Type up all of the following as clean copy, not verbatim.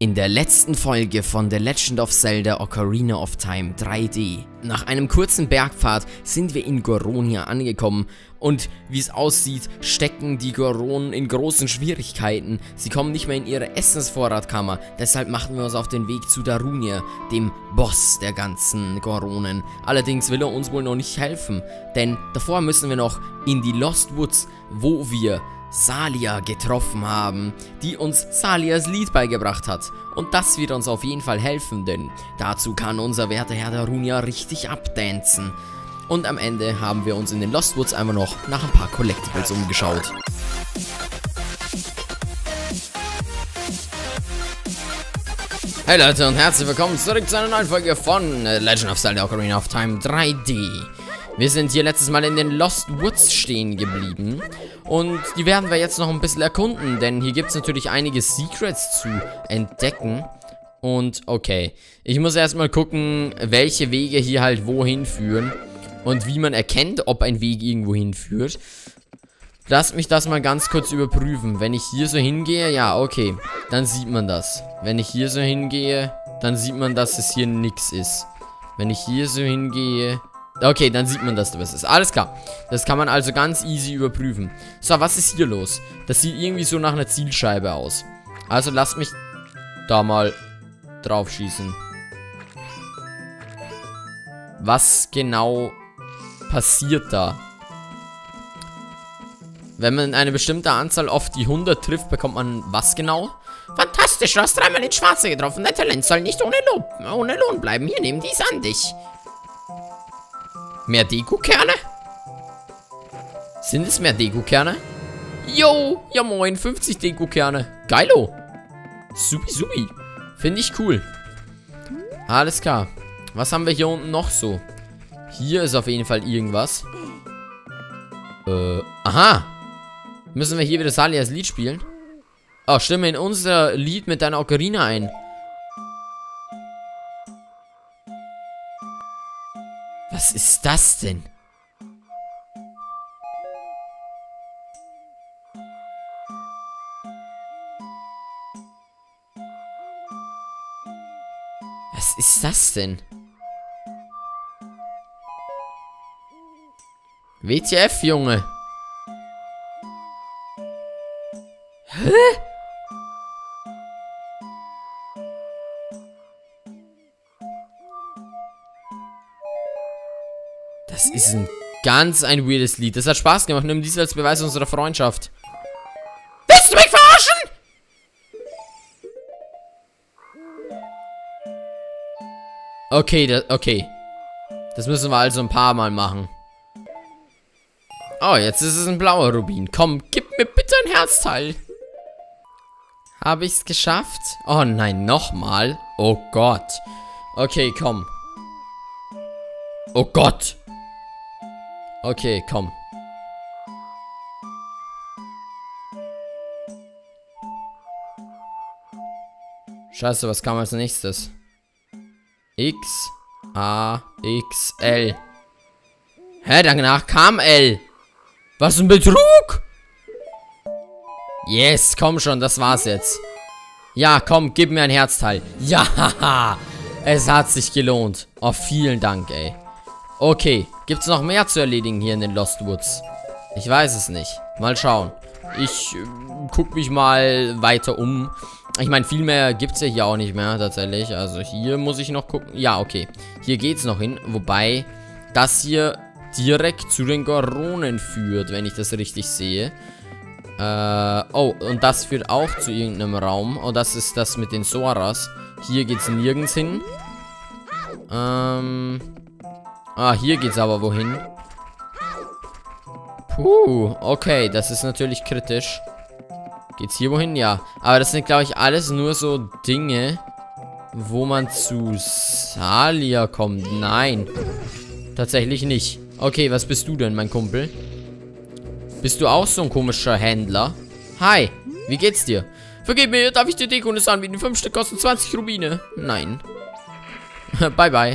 In der letzten Folge von The Legend of Zelda Ocarina of Time 3D. Nach einem kurzen Bergpfad sind wir in Goronia angekommen und wie es aussieht, stecken die Goronen in großen Schwierigkeiten. Sie kommen nicht mehr in ihre Essensvorratkammer, deshalb machen wir uns auf den Weg zu Darunia, dem Boss der ganzen Goronen. Allerdings will er uns wohl noch nicht helfen, denn davor müssen wir noch in die Lost Woods, wo wir Salia getroffen haben, die uns Salias Lied beigebracht hat. Und das wird uns auf jeden Fall helfen, denn dazu kann unser werter Herr Darunia richtig abdancen. Und am Ende haben wir uns in den Lost Woods einfach noch nach ein paar Collectibles umgeschaut. Hey Leute und herzlich willkommen zurück zu einer neuen Folge von Legend of Zelda Ocarina of Time 3D. Wir sind hier letztes Mal in den Lost Woods stehen geblieben und die werden wir jetzt noch ein bisschen erkunden, denn hier gibt es natürlich einige Secrets zu entdecken. Und okay, ich muss erstmal gucken, welche Wege hier halt wohin führen und wie man erkennt, ob ein Weg irgendwo hinführt. Lasst mich das mal ganz kurz überprüfen. Wenn ich hier so hingehe, ja, okay, dann sieht man das. Wenn ich hier so hingehe, dann sieht man, dass es hier nichts ist. Wenn ich hier so hingehe... Okay, dann sieht man, dass da was ist. Alles klar. Das kann man also ganz easy überprüfen. So, was ist hier los? Das sieht irgendwie so nach einer Zielscheibe aus. Also lasst mich da mal drauf schießen. Was genau passiert da? Wenn man eine bestimmte Anzahl auf die 100 trifft, bekommt man was genau? Fantastisch, du hast dreimal ins Schwarze getroffen. Dein Talent soll nicht ohne Lohn bleiben. Hier, nimm dies an dich. Mehr Deko-Kerne? Sind es mehr Deko-Kerne? Yo, ja moin, 50 Deko-Kerne. Geilo. Supi, supi. Finde ich cool. Alles klar. Was haben wir hier unten noch so? Hier ist auf jeden Fall irgendwas. Aha. Müssen wir hier wieder Salias Lied spielen? Oh, stimme in unser Lied mit deiner Ocarina ein. Was ist das denn? Was ist das denn? WTF, Junge? Hä? Das ist ein weirdes Lied. Das hat Spaß gemacht. Nimm dies als Beweis unserer Freundschaft. Willst du mich verarschen? Okay, okay. Das müssen wir also ein paar Mal machen. Oh, jetzt ist es ein blauer Rubin. Komm, gib mir bitte ein Herzteil. Habe ich's geschafft? Oh nein, nochmal. Oh Gott. Okay, komm. Oh Gott. Okay, komm. Scheiße, was kam als nächstes? X, A, X, L. Hä, danach kam L. Was ein Betrug? Yes, komm schon, das war's jetzt. Ja, komm, gib mir ein Herzteil. Ja, haha. Es hat sich gelohnt. Oh, vielen Dank, ey. Okay, gibt's noch mehr zu erledigen hier in den Lost Woods? Ich weiß es nicht. Mal schauen. Ich guck mich mal weiter um. Ich meine, viel mehr gibt's ja hier auch nicht mehr, tatsächlich. Also hier muss ich noch gucken. Ja, okay. Hier geht's noch hin. Wobei, das hier direkt zu den Goronen führt, wenn ich das richtig sehe. Oh, und das führt auch zu irgendeinem Raum. Oh, das ist das mit den Soras. Hier geht's nirgends hin. Ah, hier geht's aber wohin? Puh, okay, das ist natürlich kritisch. Geht's hier wohin? Ja. Aber das sind, glaube ich, alles nur so Dinge, wo man zu Salia kommt. Nein. Tatsächlich nicht. Okay, was bist du denn, mein Kumpel? Bist du auch so ein komischer Händler? Hi, wie geht's dir? Vergib mir, darf ich dir Dekonis anbieten? 5 Stück kosten 20 Rubine. Nein. Bye, bye.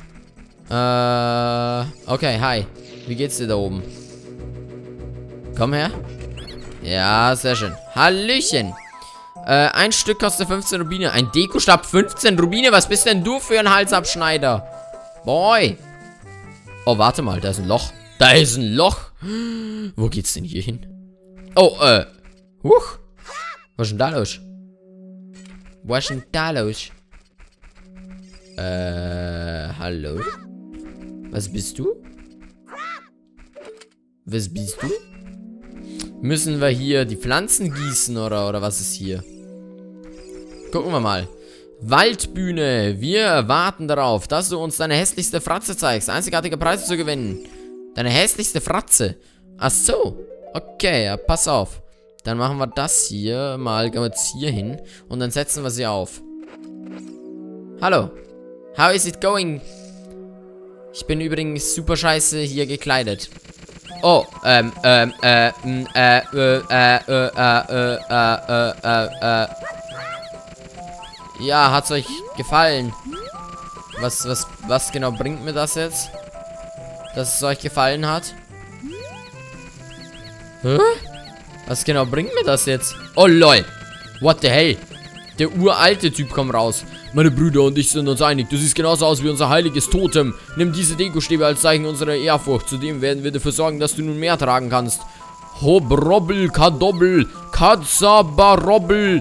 Okay, hi. Wie geht's dir da oben? Komm her. Ja, sehr schön. Hallöchen. Ein Stück kostet 15 Rubine. Ein Dekostab 15 Rubine. Was bist denn du für ein Halsabschneider? Boy. Oh, warte mal. Da ist ein Loch. Da ist ein Loch. Wo geht's denn hier hin? Oh, huch. Was ist denn da los? Was ist denn da los? Hallo? Was bist du? Was bist du? Müssen wir hier die Pflanzen gießen oder was ist hier? Gucken wir mal. Waldbühne. Wir warten darauf, dass du uns deine hässlichste Fratze zeigst. Einzigartige Preise zu gewinnen. Deine hässlichste Fratze. Ach so. Okay, ja, pass auf. Dann machen wir das hier mal. Gehen wir jetzt hier hin. Und dann setzen wir sie auf. Hallo. How is it going? Ich bin übrigens super scheiße hier gekleidet. Oh, ja, hat's euch gefallen? Was genau bringt mir das jetzt? Dass es euch gefallen hat? Hä? Was genau bringt mir das jetzt? Oh, lol. What the hell? Der uralte Typ kommt raus. Meine Brüder und ich sind uns einig. Du siehst genauso aus wie unser heiliges Totem. Nimm diese Dekostäbe als Zeichen unserer Ehrfurcht. Zudem werden wir dafür sorgen, dass du nun mehr tragen kannst. Hobrobbel, Kadobbel, Katzabarobbel.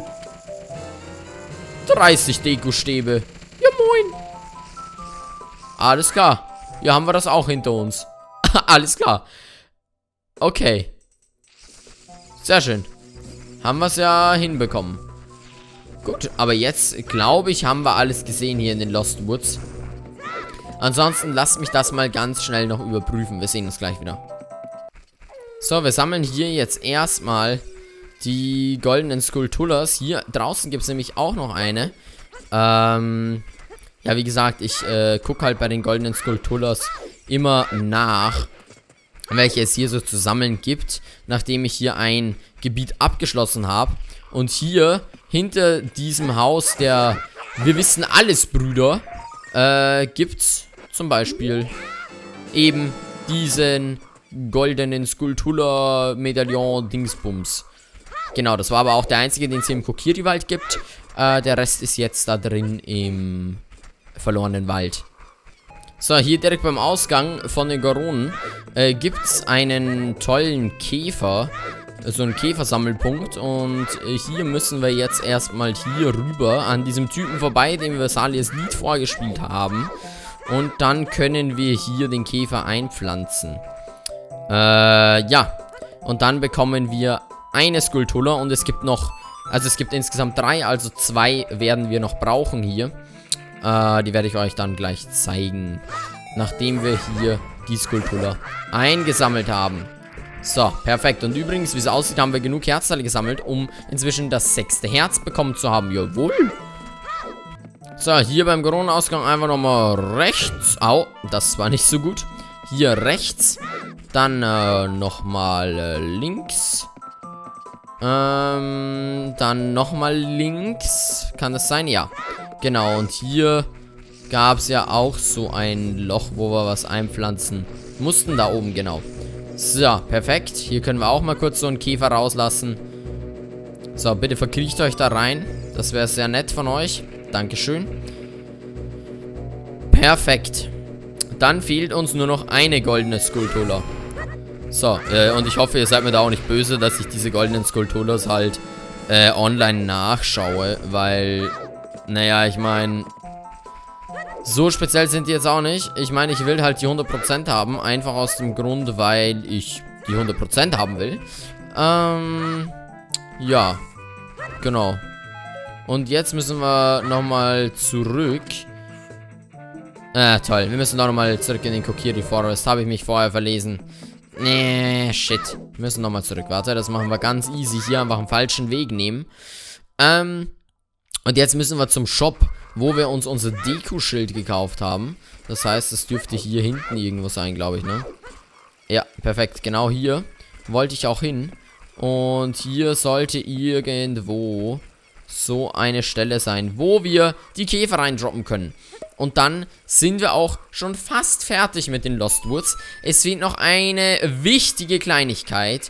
30 Dekostäbe. Ja, moin. Alles klar. Hier haben wir das auch hinter uns. Alles klar. Okay. Sehr schön. Haben wir es ja hinbekommen. Gut, aber jetzt, glaube ich, haben wir alles gesehen hier in den Lost Woods. Ansonsten lasst mich das mal ganz schnell noch überprüfen. Wir sehen uns gleich wieder. So, wir sammeln hier jetzt erstmal die goldenen Skulltulas. Hier draußen gibt es nämlich auch noch eine. Ja, wie gesagt, ich gucke halt bei den goldenen Skulltulas immer nach, welche es hier so zu sammeln gibt, nachdem ich hier ein Gebiet abgeschlossen habe. Und hier, hinter diesem Haus der Wir wissen alles Brüder, gibt's zum Beispiel eben diesen goldenen Skulltula-Medaillon-Dingsbums. Genau, das war aber auch der einzige, den es hier im Kokiri-Wald gibt. Der Rest ist jetzt da drin im verlorenen Wald. So, hier direkt beim Ausgang von den Goronen gibt's einen tollen Käfer. So ein Käfersammelpunkt. Und hier müssen wir jetzt erstmal hier rüber an diesem Typen vorbei, dem wir Salias Lied vorgespielt haben. Und dann können wir hier den Käfer einpflanzen. Ja. Und dann bekommen wir eine Skulltula und es gibt noch, also es gibt insgesamt 3, also 2 werden wir noch brauchen hier. Die werde ich euch dann gleich zeigen, nachdem wir hier die Skulltula eingesammelt haben. So, perfekt. Und übrigens, wie es aussieht, haben wir genug Herzteile gesammelt, um inzwischen das 6. Herz bekommen zu haben. Jawohl. So, hier beim Goronenausgang einfach nochmal rechts. Au, das war nicht so gut. Hier rechts. Dann nochmal links. Dann nochmal links. Kann das sein? Ja. Genau, und hier gab es ja auch so ein Loch, wo wir was einpflanzen mussten. Da oben, genau. So, perfekt. Hier können wir auch mal kurz so einen Käfer rauslassen. So, bitte verkriecht euch da rein. Das wäre sehr nett von euch. Dankeschön. Perfekt. Dann fehlt uns nur noch eine goldene Skulltula. So, und ich hoffe, ihr seid mir da auch nicht böse, dass ich diese goldenen Skulltulas halt online nachschaue, weil, naja, ich meine, so speziell sind die jetzt auch nicht. Ich meine, ich will halt die 100% haben, einfach aus dem Grund, weil ich die 100% haben will. Ja, genau. Und jetzt müssen wir nochmal zurück. Toll, wir müssen nochmal zurück in den Kokiri Forest. Habe ich mich vorher verlesen. Nee, shit. Wir müssen nochmal zurück. Warte, das machen wir ganz easy. Hier einfach einen falschen Weg nehmen. Und jetzt müssen wir zum Shop, wo wir uns unser Deko-Schild gekauft haben. Das heißt, es dürfte hier hinten irgendwo sein, glaube ich, ne? Ja, perfekt. Genau hier wollte ich auch hin. Und hier sollte irgendwo so eine Stelle sein, wo wir die Käfer reindroppen können. Und dann sind wir auch schon fast fertig mit den Lost Woods. Es fehlt noch eine wichtige Kleinigkeit.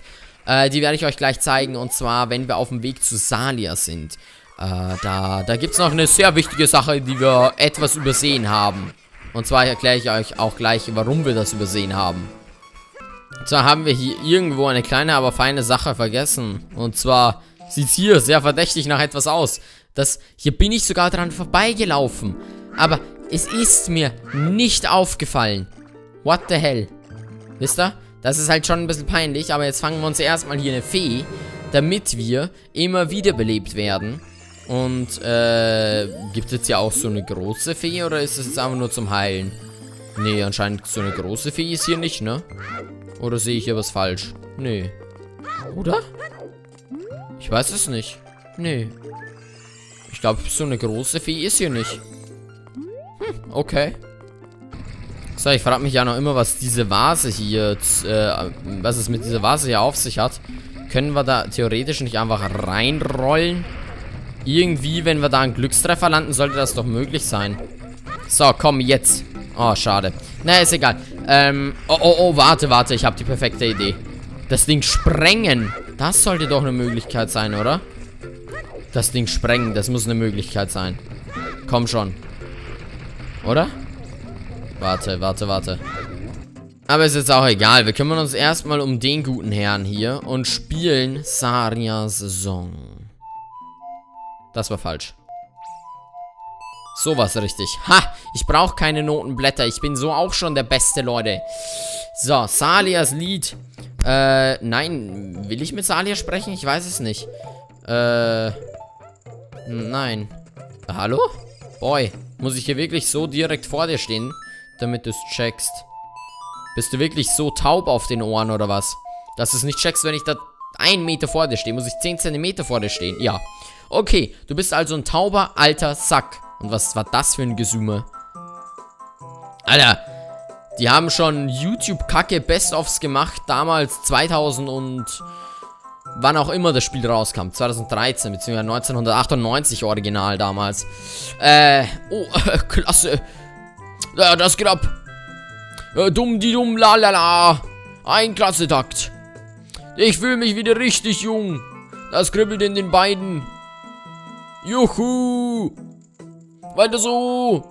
Die werde ich euch gleich zeigen. Und zwar, wenn wir auf dem Weg zu Salia sind. Da gibt es noch eine sehr wichtige Sache, die wir etwas übersehen haben. Und zwar erkläre ich euch auch gleich, warum wir das übersehen haben. Und zwar haben wir hier irgendwo eine kleine, aber feine Sache vergessen. Und zwar sieht es hier sehr verdächtig nach etwas aus. Hier bin ich sogar dran vorbeigelaufen. Aber es ist mir nicht aufgefallen. What the hell? Wisst ihr? Das ist halt schon ein bisschen peinlich. Aber jetzt fangen wir uns erstmal hier eine Fee, damit wir immer wiederbelebt werden. Und, gibt es jetzt ja auch so eine große Fee oder ist es jetzt einfach nur zum Heilen? Nee, anscheinend so eine große Fee ist hier nicht, ne? Oder sehe ich hier was falsch? Nee. Oder? Ich weiß es nicht. Nee. Ich glaube, so eine große Fee ist hier nicht. Okay. So, ich frage mich ja noch immer, was diese Vase hier, was es mit dieser Vase hier auf sich hat. Können wir da theoretisch nicht einfach reinrollen? Irgendwie, wenn wir da einen Glückstreffer landen, sollte das doch möglich sein. So, komm, jetzt. Oh, schade. Naja, ist egal. Warte, ich habe die perfekte Idee. Das Ding sprengen. Das sollte doch eine Möglichkeit sein, oder? Das Ding sprengen, das muss eine Möglichkeit sein. Komm schon. Oder? Warte. Aber ist jetzt auch egal. Wir kümmern uns erstmal um den guten Herrn hier und spielen Salias Song. Das war falsch. So war's richtig. Ha! Ich brauche keine Notenblätter. Ich bin so auch schon der Beste, Leute. So, Salias Lied. Nein. Will ich mit Salia sprechen? Ich weiß es nicht. Nein. Hallo? Boy, muss ich hier wirklich so direkt vor dir stehen, damit du es checkst? Bist du wirklich so taub auf den Ohren oder was? Dass du es nicht checkst, wenn ich da 1 Meter vor dir stehe. Muss ich 10 Zentimeter vor dir stehen? Ja. Okay, du bist also ein tauber, alter Sack. Und was war das für ein Gesumme? Alter, die haben schon YouTube-Kacke Best-ofs gemacht, damals 2000 und wann auch immer das Spiel rauskam. 2013, beziehungsweise 1998 original damals. Klasse. Ja, das geht ab. Dumm, lalala. Ein Klasse-Takt. Ich fühle mich wieder richtig jung. Das kribbelt in den Beinen. Juhu. Weiter so.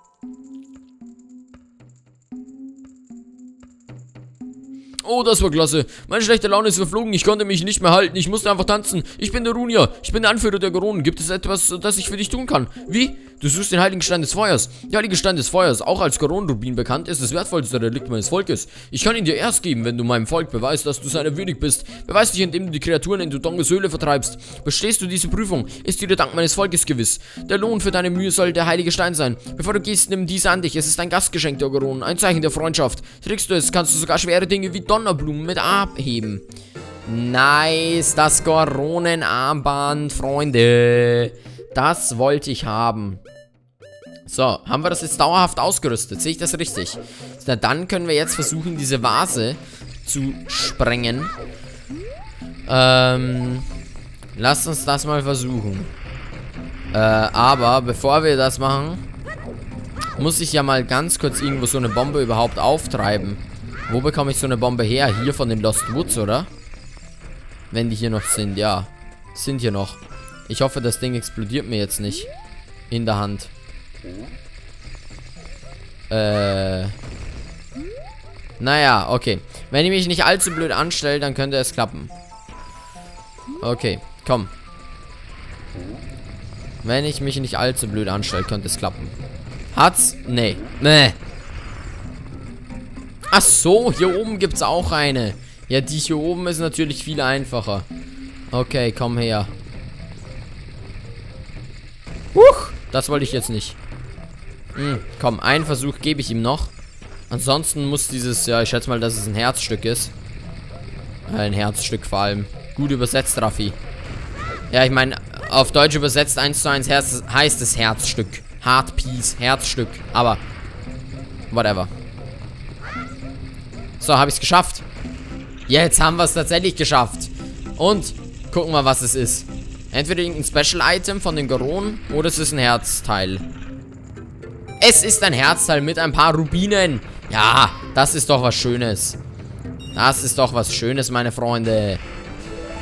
Oh, das war klasse. Meine schlechte Laune ist verflogen. Ich konnte mich nicht mehr halten. Ich musste einfach tanzen. Ich bin der Runia. Ich bin der Anführer der Goronen. Gibt es etwas, das ich für dich tun kann? Wie? Du suchst den heiligen Stein des Feuers. Der heilige Stein des Feuers, auch als Koronenrubin bekannt, ist das wertvollste Relikt meines Volkes. Ich kann ihn dir erst geben, wenn du meinem Volk beweist, dass du seiner würdig bist. Beweis dich, indem du die Kreaturen in Dodonges Höhle vertreibst. Bestehst du diese Prüfung, ist dir der Dank meines Volkes gewiss. Der Lohn für deine Mühe soll der heilige Stein sein. Bevor du gehst, nimm diese an dich. Es ist ein Gastgeschenk der Goronen, ein Zeichen der Freundschaft. Trägst du es, kannst du sogar schwere Dinge wie Donnerblumen mit abheben. Nice, das Goronenarmband, Freunde. Das wollte ich haben. So, haben wir das jetzt dauerhaft ausgerüstet? Sehe ich das richtig? Na, dann können wir jetzt versuchen, diese Vase zu sprengen. Lasst uns das mal versuchen. Aber bevor wir das machen, muss ich ja mal ganz kurz irgendwo so eine Bombe überhaupt auftreiben. Wo bekomme ich so eine Bombe her? Hier von den Lost Woods, oder? Wenn die hier noch sind, ja. Sind hier noch. Ich hoffe, das Ding explodiert mir jetzt nicht. In der Hand. Naja, okay. Wenn ich mich nicht allzu blöd anstelle, dann könnte es klappen. Okay, komm. Wenn ich mich nicht allzu blöd anstelle, könnte es klappen. Hat's? Nee. Nee. Ach so, hier oben gibt's auch eine. Ja, die hier oben ist natürlich viel einfacher. Okay, komm her. Das wollte ich jetzt nicht. Komm, einen Versuch gebe ich ihm noch. Ansonsten muss dieses, ja, ich schätze mal, dass es ein Herzstück ist. Ein Herzstück vor allem. Gut übersetzt, Raffi. Ja, ich meine, auf Deutsch übersetzt 1:1 heißt es Herzstück. Heartpiece, Herzstück. Aber, whatever. So, habe ich es geschafft. Jetzt haben wir es tatsächlich geschafft. Und, gucken wir, was es ist. Entweder irgendein Special-Item von den Goronen oder es ist ein Herzteil. Es ist ein Herzteil mit ein paar Rubinen. Ja, das ist doch was Schönes. Das ist doch was Schönes, meine Freunde.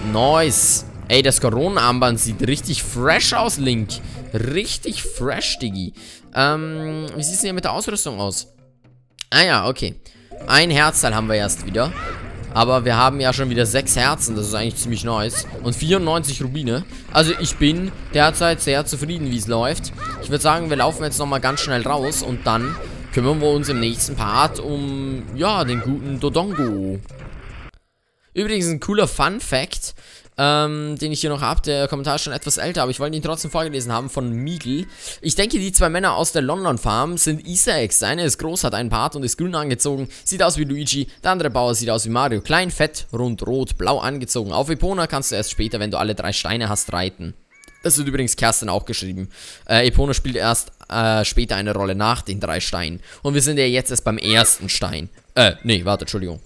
Nice. Ey, das Koronenarmband sieht richtig fresh aus, Link. Richtig fresh, Diggi. Wie sieht es denn hier mit der Ausrüstung aus? Ah ja, okay. Ein Herzteil haben wir erst wieder. Aber wir haben ja schon wieder 6 Herzen. Das ist eigentlich ziemlich nice. Und 94 Rubine. Also ich bin derzeit sehr zufrieden, wie es läuft. Ich würde sagen, wir laufen jetzt nochmal ganz schnell raus. Und dann kümmern wir uns im nächsten Part um, ja, den guten Dodongo. Übrigens ein cooler Fun-Fact, den ich hier noch habe. Der Kommentar ist schon etwas älter, aber ich wollte ihn trotzdem vorgelesen haben von Migel. Ich denke, die 2 Männer aus der London Farm sind Easter Eggs. Der eine ist groß, hat einen Bart und ist grün angezogen, sieht aus wie Luigi. Der andere Bauer sieht aus wie Mario. Klein, fett, rund, rot, blau angezogen. Auf Epona kannst du erst später, wenn du alle 3 Steine hast, reiten. Das wird übrigens Kerstin auch geschrieben. Epona spielt erst später eine Rolle nach den 3 Steinen. Und wir sind ja jetzt erst beim ersten Stein. Nee, warte, Entschuldigung.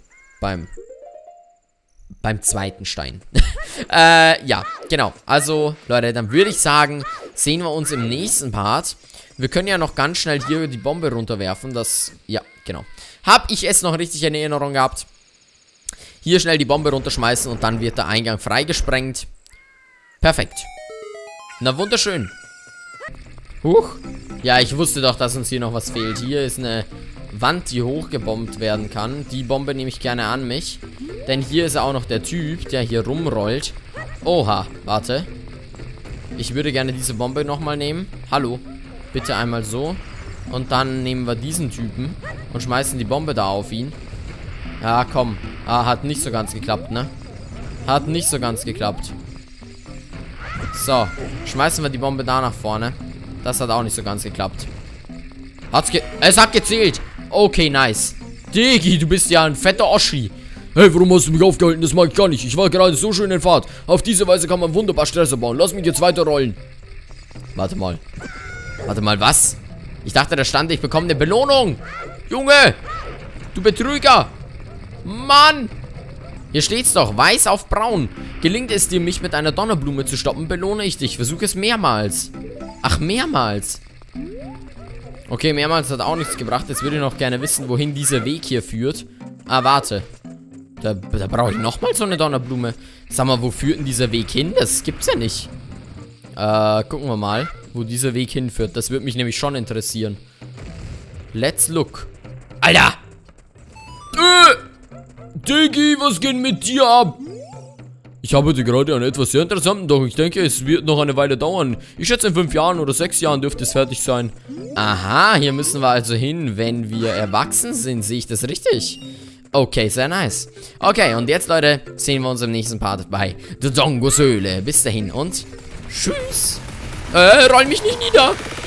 Beim zweiten Stein. Ja, genau. Also, Leute, dann würde ich sagen, sehen wir uns im nächsten Part. Wir können ja noch ganz schnell hier die Bombe runterwerfen. Das, ja, genau. Hab ich es noch richtig in Erinnerung gehabt. Hier schnell die Bombe runterschmeißen und dann wird der Eingang freigesprengt. Perfekt. Na, wunderschön. Huch. Ja, ich wusste doch, dass uns hier noch was fehlt. Hier ist eine Wand, die hochgebombt werden kann. Die Bombe nehme ich gerne an mich. Denn hier ist auch noch der Typ, der hier rumrollt. Oha, warte. Ich würde gerne diese Bombe nochmal nehmen. Hallo. Bitte einmal so. Und dann nehmen wir diesen Typen und schmeißen die Bombe da auf ihn. Ja, komm. Ah, hat nicht so ganz geklappt, ne? Hat nicht so ganz geklappt. So. Schmeißen wir die Bombe da nach vorne. Das hat auch nicht so ganz geklappt. Es hat gezählt. Okay, nice. Digi, du bist ja ein fetter Oschi. Hey, warum hast du mich aufgehalten? Das mag ich gar nicht. Ich war gerade so schön in Fahrt. Auf diese Weise kann man wunderbar Stress bauen. Lass mich jetzt weiterrollen. Warte mal. Warte mal, was? Ich dachte, da stand, ich bekomme eine Belohnung. Junge! Du Betrüger! Mann! Hier steht's doch. Weiß auf braun. Gelingt es dir, mich mit einer Donnerblume zu stoppen, belohne ich dich. Versuch es mehrmals. Ach, mehrmals. Okay, mehrmals hat auch nichts gebracht. Jetzt würde ich noch gerne wissen, wohin dieser Weg hier führt. Ah, warte. Da brauche ich nochmal so eine Donnerblume. Sag mal, wo führt denn dieser Weg hin? Das gibt's ja nicht. Gucken wir mal, wo dieser Weg hinführt. Das würde mich nämlich schon interessieren. Let's look. Alter! Diggi, was geht mit dir ab? Ich habe heute gerade einen etwas sehr interessanten, doch ich denke, es wird noch eine Weile dauern. Ich schätze, in 5 Jahren oder 6 Jahren dürfte es fertig sein. Aha, hier müssen wir also hin, wenn wir erwachsen sind. Sehe ich das richtig? Okay, sehr nice. Okay, und jetzt, Leute, sehen wir uns im nächsten Part bei Dodongos Höhle. Bis dahin und tschüss. Roll mich nicht nieder.